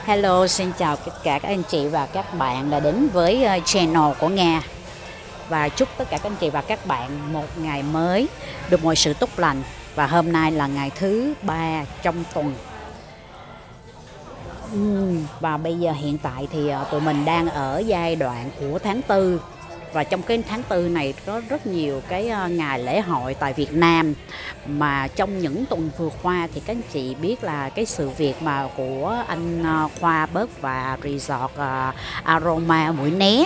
Hello, xin chào tất cả các anh chị và các bạn đã đến với channel của Nga. Và chúc tất cả các anh chị và các bạn một ngày mới được mọi sự tốt lành. Và hôm nay là ngày thứ 3 trong tuần. Và bây giờ hiện tại thì tụi mình đang ở giai đoạn của tháng 4. Và trong cái tháng 4 này có rất nhiều cái ngày lễ hội tại Việt Nam. Mà trong những tuần vừa qua thì các anh chị biết là cái sự việc mà của anh Khoa Bớt và Resort Aroma Mũi Né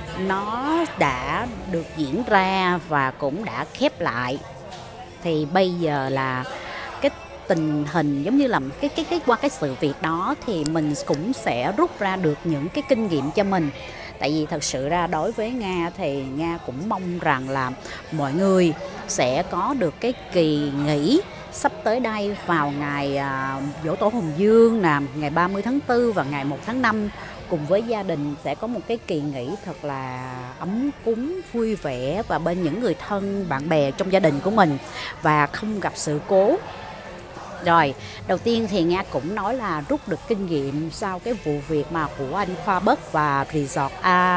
nó đã được diễn ra và cũng đã khép lại. Thì bây giờ là cái tình hình giống như là qua cái sự việc đó thì mình cũng sẽ rút ra được những cái kinh nghiệm cho mình. Tại vì thật sự ra đối với Nga thì Nga cũng mong rằng là mọi người sẽ có được cái kỳ nghỉ sắp tới đây vào ngày Giỗ Tổ Hùng Vương nè, ngày 30 tháng 4 và ngày 1 tháng 5 cùng với gia đình sẽ có một cái kỳ nghỉ thật là ấm cúng, vui vẻ và bên những người thân, bạn bè trong gia đình của mình và không gặp sự cố. Rồi, đầu tiên thì Nga cũng nói là rút được kinh nghiệm sau cái vụ việc mà của anh Khoa Bớt và Resort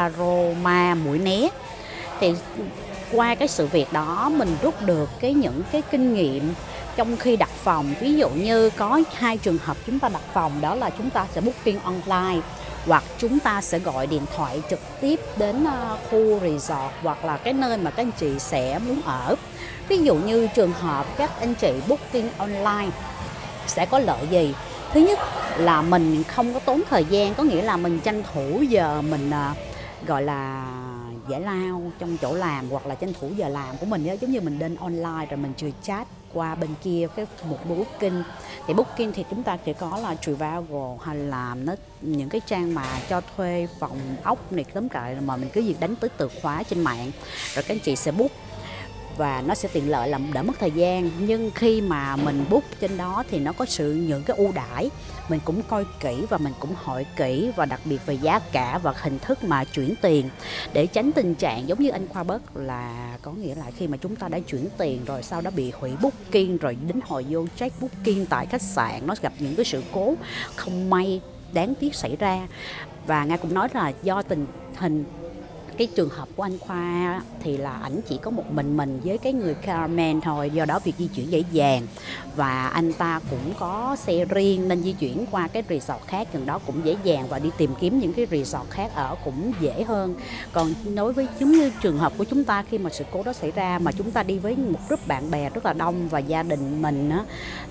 Aroma Mũi Né. Thì qua cái sự việc đó mình rút được những cái kinh nghiệm trong khi đặt phòng. Ví dụ như có hai trường hợp chúng ta đặt phòng, đó là chúng ta sẽ booking online hoặc chúng ta sẽ gọi điện thoại trực tiếp đến khu resort hoặc là cái nơi mà các anh chị sẽ muốn ở. Ví dụ như trường hợp các anh chị booking online sẽ có lợi gì? Thứ nhất là mình không có tốn thời gian, có nghĩa là mình tranh thủ giờ mình gọi là giải lao trong chỗ làm hoặc là tranh thủ giờ làm của mình đó, giống như mình lên online rồi mình chừa chat qua bên kia cái một booking. Thì booking thì chúng ta chỉ có là Trivago hay là những cái trang mà cho thuê phòng ốc này, tóm lại mà mình cứ việc đánh tới từ khóa trên mạng rồi các anh chị sẽ book và nó sẽ tiện lợi làm đỡ mất thời gian. Nhưng khi mà mình book trên đó thì nó có những cái ưu đãi, mình cũng coi kỹ và mình cũng hỏi kỹ, và đặc biệt về giá cả và hình thức mà chuyển tiền, để tránh tình trạng giống như anh Khoa Bớt là có nghĩa là khi mà chúng ta đã chuyển tiền rồi sau đó bị hủy booking, rồi đến hồi vô check booking tại khách sạn nó gặp những cái sự cố không may đáng tiếc xảy ra. Và Nga cũng nói là do tình hình cái trường hợp của anh Khoa thì là ảnh chỉ có một mình với cái người Carmen thôi, do đó việc di chuyển dễ dàng và anh ta cũng có xe riêng nên di chuyển qua cái resort khác gần đó cũng dễ dàng và đi tìm kiếm những cái resort khác ở cũng dễ hơn. Còn đối với giống như trường hợp của chúng ta, khi mà sự cố đó xảy ra mà chúng ta đi với một group bạn bè rất là đông và gia đình mình á,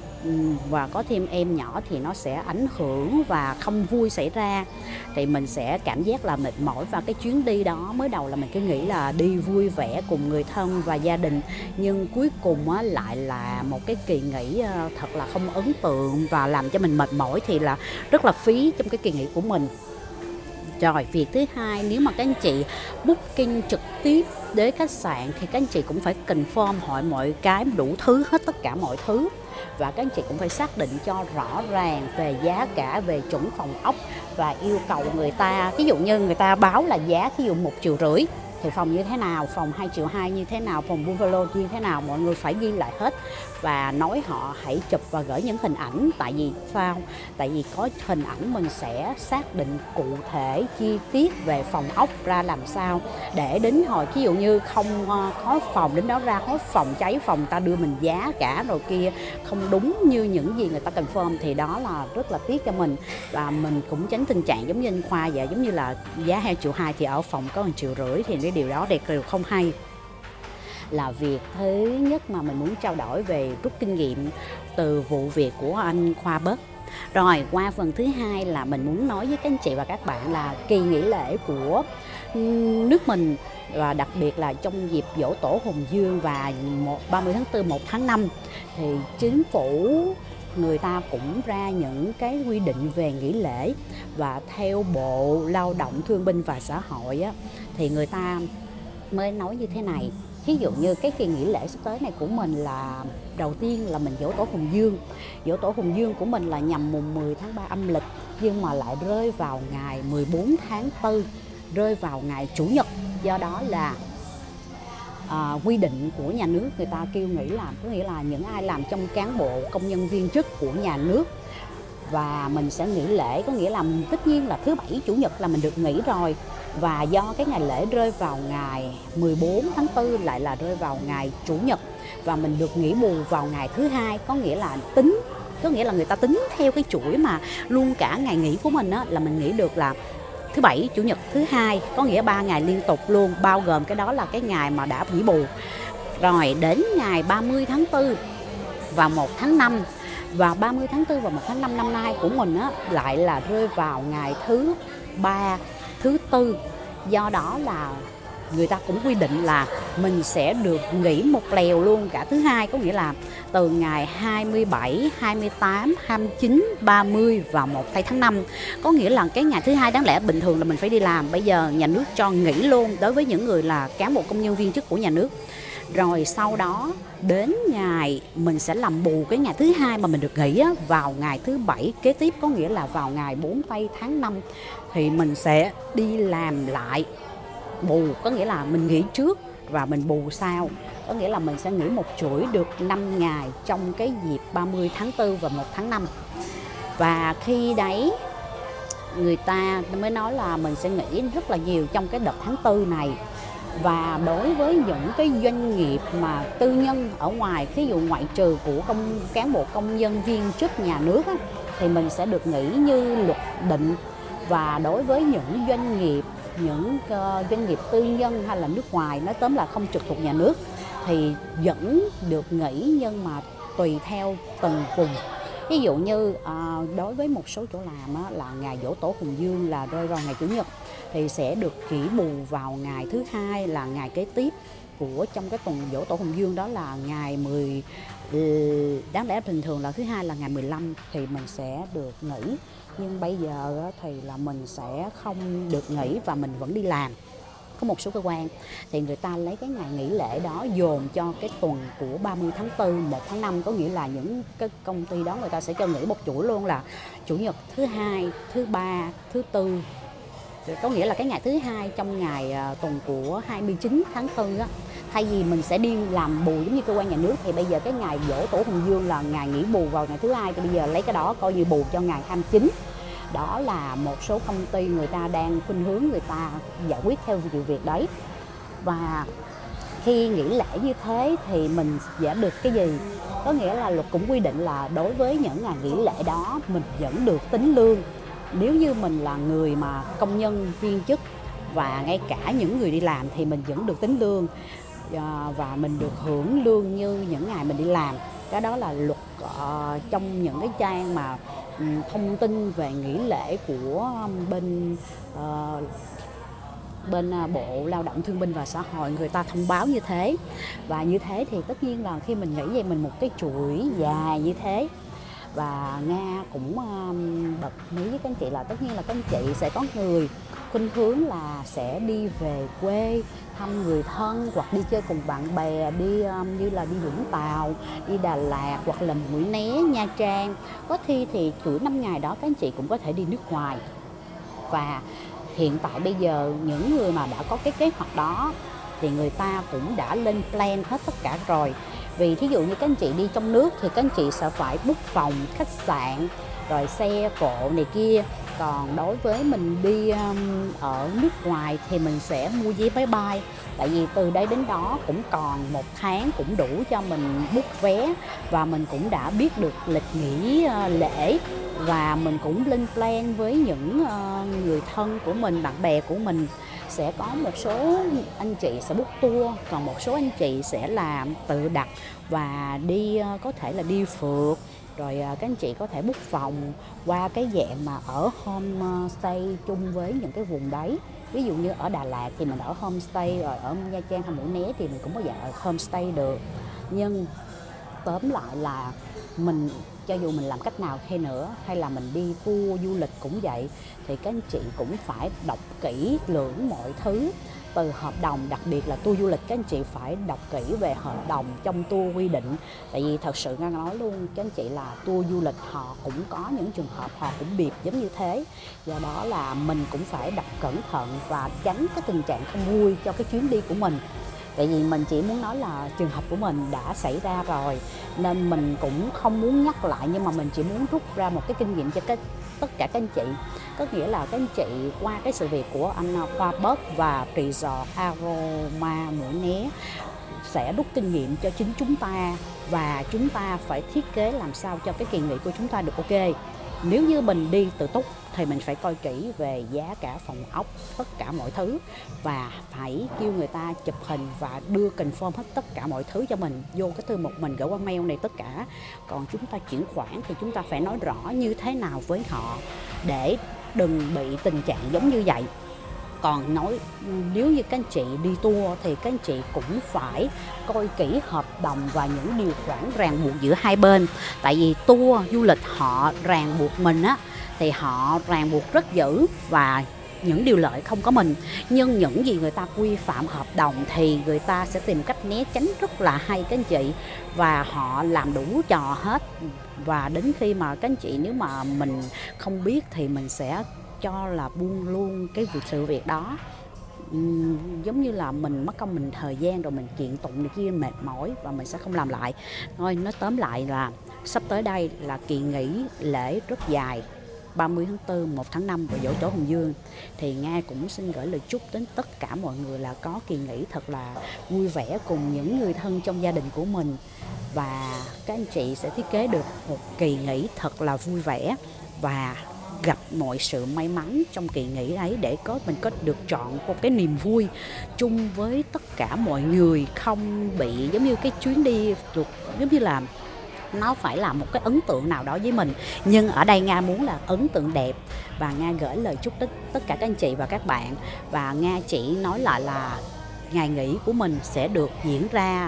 và có thêm em nhỏ thì nó sẽ ảnh hưởng và không vui xảy ra, thì mình sẽ cảm giác là mệt mỏi. Và cái chuyến đi đó mới đầu là mình cứ nghĩ là đi vui vẻ cùng người thân và gia đình, nhưng cuối cùng lại là một cái kỳ nghỉ thật là không ấn tượng và làm cho mình mệt mỏi, thì là rất là phí trong cái kỳ nghỉ của mình. Rồi, việc thứ hai, nếu mà các anh chị booking trực tiếp đến khách sạn thì các anh chị cũng phải confirm hỏi mọi cái đủ thứ, hết tất cả mọi thứ. Và các anh chị cũng phải xác định cho rõ ràng về giá cả, về chuẩn phòng ốc và yêu cầu người ta. Ví dụ như người ta báo là giá ví dụ 1,5 triệu thì phòng như thế nào, phòng 2,2 triệu như thế nào, phòng bungalow như thế nào, mọi người phải ghi lại hết và nói họ hãy chụp và gửi những hình ảnh. Tại vì sao? Tại vì có hình ảnh mình sẽ xác định cụ thể chi tiết về phòng ốc ra làm sao, để đến hồi ví dụ như không có phòng đến đó ra hết phòng cháy, phòng ta đưa mình giá cả rồi kia không đúng như những gì người ta confirm thì đó là rất là tiếc cho mình. Và mình cũng tránh tình trạng giống như anh Khoa vậy, giống như là giá 2,2 triệu thì ở phòng có 1,5 triệu thì cái điều đó đều không hay. Là việc thứ nhất mà mình muốn trao đổi về rút kinh nghiệm từ vụ việc của anh Khoa Bớt. Rồi qua phần thứ hai là mình muốn nói với các anh chị và các bạn là kỳ nghỉ lễ của nước mình, và đặc biệt là trong dịp Giỗ Tổ Hùng Vương và 30 tháng 4, 1 tháng 5 thì chính phủ người ta cũng ra những cái quy định về nghỉ lễ. Và theo Bộ Lao động Thương binh và Xã hội á, thì người ta mới nói như thế này. Ví dụ như cái kỳ nghỉ lễ sắp tới này của mình là đầu tiên là mình Giỗ Tổ Hùng Vương. Giỗ Tổ Hùng Vương của mình là nhằm mùng 10 tháng 3 âm lịch, nhưng mà lại rơi vào ngày 14 tháng 4, rơi vào ngày Chủ nhật. Do đó là quy định của nhà nước người ta kêu nghỉ làm, có nghĩa là những ai làm trong cán bộ công nhân viên chức của nhà nước và mình sẽ nghỉ lễ, có nghĩa là tất nhiên là thứ Bảy Chủ nhật là mình được nghỉ rồi. Và do cái ngày lễ rơi vào ngày 14 tháng 4 lại là rơi vào ngày Chủ nhật, và mình được nghỉ bù vào ngày thứ Hai, có nghĩa là người ta tính theo cái chuỗi mà luôn cả ngày nghỉ của mình á, là mình nghỉ được là thứ Bảy, Chủ nhật, thứ Hai, có nghĩa 3 ngày liên tục luôn, bao gồm cái đó là cái ngày mà đã nghỉ bù. Rồi đến ngày 30 tháng 4 và 1 tháng 5, và 30 tháng 4 và 1 tháng 5 năm nay của mình á, lại là rơi vào ngày thứ Ba, thứ Tư. Do đó là người ta cũng quy định là mình sẽ được nghỉ một lèo luôn cả thứ Hai, có nghĩa là từ ngày 27, 28, 29, 30 và 1 tháng 5. Có nghĩa là cái ngày thứ Hai đáng lẽ bình thường là mình phải đi làm, bây giờ nhà nước cho nghỉ luôn đối với những người là cán bộ công nhân viên chức của nhà nước. Rồi sau đó đến ngày mình sẽ làm bù cái ngày thứ Hai mà mình được nghỉ á, vào ngày thứ Bảy kế tiếp, có nghĩa là vào ngày 4 tháng 5 thì mình sẽ đi làm lại bù, có nghĩa là mình nghỉ trước và mình bù sau, có nghĩa là mình sẽ nghỉ một chuỗi được 5 ngày trong cái dịp 30 tháng 4 và 1 tháng 5. Và khi đấy người ta mới nói là mình sẽ nghỉ rất là nhiều trong cái đợt tháng 4 này. Và đối với những cái doanh nghiệp mà tư nhân ở ngoài, ví dụ ngoại trừ của cán bộ công nhân viên chức nhà nước á, thì mình sẽ được nghỉ như luật định. Và đối với những doanh nghiệp tư nhân hay là nước ngoài, nói tóm là không trực thuộc nhà nước, thì vẫn được nghỉ, nhưng mà tùy theo từng vùng. Ví dụ như đối với một số chỗ làm á, là ngày Giỗ Tổ Hùng Vương là rơi vào ngày Chủ nhật, thì sẽ được nghỉ bù vào ngày thứ Hai là ngày kế tiếp của trong cái tuần Giỗ Tổ Hùng Vương, đó là ngày đáng lẽ bình thường là thứ Hai là ngày 15 thì mình sẽ được nghỉ. Nhưng bây giờ thì là mình sẽ không được nghỉ và mình vẫn đi làm. Có một số cơ quan thì người ta lấy cái ngày nghỉ lễ đó dồn cho cái tuần của 30 tháng 4, 1 tháng 5, có nghĩa là những cái công ty đó người ta sẽ cho nghỉ một chuỗi luôn là Chủ nhật, thứ Hai, thứ Ba, thứ Tư. Có nghĩa là cái ngày thứ Hai trong ngày tuần của 29 tháng 4 á, thay vì mình sẽ đi làm bù giống như cơ quan nhà nước, thì bây giờ cái ngày Giỗ Tổ Hùng Vương là ngày nghỉ bù vào ngày thứ Hai, thì bây giờ lấy cái đó coi như bù cho ngày 29. Đó là một số công ty người ta đang khuynh hướng người ta giải quyết theo việc đấy. Và khi nghỉ lễ như thế thì mình sẽ được cái gì? Có nghĩa là luật cũng quy định là đối với những ngày nghỉ lễ đó mình vẫn được tính lương. Nếu như mình là người mà công nhân viên chức và ngay cả những người đi làm thì mình vẫn được tính lương, và mình được hưởng lương như những ngày mình đi làm. Cái đó là luật trong những cái trang mà thông tin về nghỉ lễ của bên Bộ Lao động Thương binh và Xã hội người ta thông báo như thế. Và như thế thì tất nhiên là khi mình nghỉ vậy mình một cái chuỗi dài như thế. Và Nga cũng bật mí với các anh chị là tất nhiên là các anh chị sẽ có người khuynh hướng là sẽ đi về quê thăm người thân, hoặc đi chơi cùng bạn bè, đi như là đi Vũng Tàu, đi Đà Lạt, hoặc là Mũi Né, Nha Trang. Có khi thì chuỗi 5 ngày đó các anh chị cũng có thể đi nước ngoài. Và hiện tại bây giờ những người mà đã có cái kế hoạch đó thì người ta cũng đã lên plan hết tất cả rồi. Vì thí dụ như các anh chị đi trong nước thì các anh chị sẽ phải book phòng, khách sạn, rồi xe cộ này kia. Còn đối với mình đi ở nước ngoài thì mình sẽ mua vé máy bay. Tại vì từ đây đến đó cũng còn 1 tháng cũng đủ cho mình book vé. Và mình cũng đã biết được lịch nghỉ lễ. Và mình cũng lên plan với những người thân của mình, bạn bè của mình. Sẽ có một số anh chị sẽ book tour, còn một số anh chị sẽ làm tự đặt và đi, có thể là đi phượt. Rồi các anh chị có thể book phòng qua cái dạng mà ở homestay chung với những cái vùng đấy. Ví dụ như ở Đà Lạt thì mình ở homestay, rồi ở Nha Trang hay Mũi Né thì mình cũng có dạng ở homestay được. Nhưng tóm lại là mình, cho dù mình làm cách nào hay nữa, hay là mình đi tour du lịch cũng vậy, thì các anh chị cũng phải đọc kỹ lưỡng mọi thứ từ hợp đồng. Đặc biệt là tour du lịch, các anh chị phải đọc kỹ về hợp đồng trong tour quy định. Tại vì thật sự Nga nói luôn các anh chị là tour du lịch họ cũng có những trường hợp họ cũng bịp giống như thế. Do đó là mình cũng phải đọc cẩn thận và tránh cái tình trạng không vui cho cái chuyến đi của mình. Tại vì mình chỉ muốn nói là trường hợp của mình đã xảy ra rồi, nên mình cũng không muốn nhắc lại, nhưng mà mình chỉ muốn rút ra một cái kinh nghiệm cho tất cả các anh chị. Có nghĩa là các anh chị qua cái sự việc của anh Khoa Bớt và Resort Aroma Mũi Né sẽ rút kinh nghiệm cho chính chúng ta, và chúng ta phải thiết kế làm sao cho cái kỳ nghỉ của chúng ta được ok. Nếu như mình đi tự túc thì mình phải coi kỹ về giá cả phòng ốc, tất cả mọi thứ, và phải kêu người ta chụp hình và đưa confirm hết tất cả mọi thứ cho mình vô cái thư mục mình gửi qua mail này tất cả. Còn chúng ta chuyển khoản thì chúng ta phải nói rõ như thế nào với họ để đừng bị tình trạng giống như vậy. Còn nếu như các anh chị đi tour thì các anh chị cũng phải coi kỹ hợp đồng và những điều khoản ràng buộc giữa hai bên. Tại vì tour du lịch họ ràng buộc mình á, thì họ ràng buộc rất dữ và những điều lợi không có mình. Nhưng những gì người ta quy phạm hợp đồng thì người ta sẽ tìm cách né tránh rất là hay các anh chị, và họ làm đủ trò hết. Và đến khi mà các anh chị, nếu mà mình không biết thì mình sẽ cho là buông luôn cái sự việc đó. Giống như là mình mất công mình thời gian rồi mình kiện tụng này kia mệt mỏi và mình sẽ không làm lại. Thôi nói tóm lại là sắp tới đây là kỳ nghỉ lễ rất dài, 30 tháng 4, 1 tháng 5 và Dỗ Tổ Hùng Vương. Thì Nga cũng xin gửi lời chúc đến tất cả mọi người là có kỳ nghỉ thật là vui vẻ cùng những người thân trong gia đình của mình. Và các anh chị sẽ thiết kế được một kỳ nghỉ thật là vui vẻ và gặp mọi sự may mắn trong kỳ nghỉ ấy, để mình có được chọn một cái niềm vui chung với tất cả mọi người, không bị giống như cái chuyến đi được giống như là nó phải là một cái ấn tượng nào đó với mình. Nhưng ở đây Nga muốn là ấn tượng đẹp, và Nga gửi lời chúc đến tất cả các anh chị và các bạn. Và Nga chỉ nói lại là ngày nghỉ của mình sẽ được diễn ra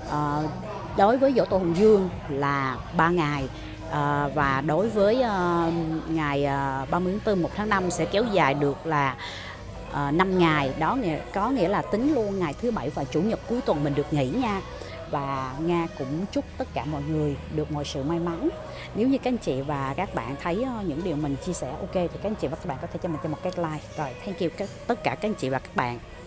đối với Dỗ Tổ Hùng Vương là 3 ngày. Và đối với ngày 30 tháng 4, 1 tháng 5 sẽ kéo dài được là 5 ngày. Đó có nghĩa là tính luôn ngày thứ Bảy và Chủ nhật cuối tuần mình được nghỉ nha. Và Nga cũng chúc tất cả mọi người được mọi sự may mắn. Nếu như các anh chị và các bạn thấy những điều mình chia sẻ ok thì các anh chị và các bạn có thể cho mình một cái like. Rồi, thank you tất cả các anh chị và các bạn.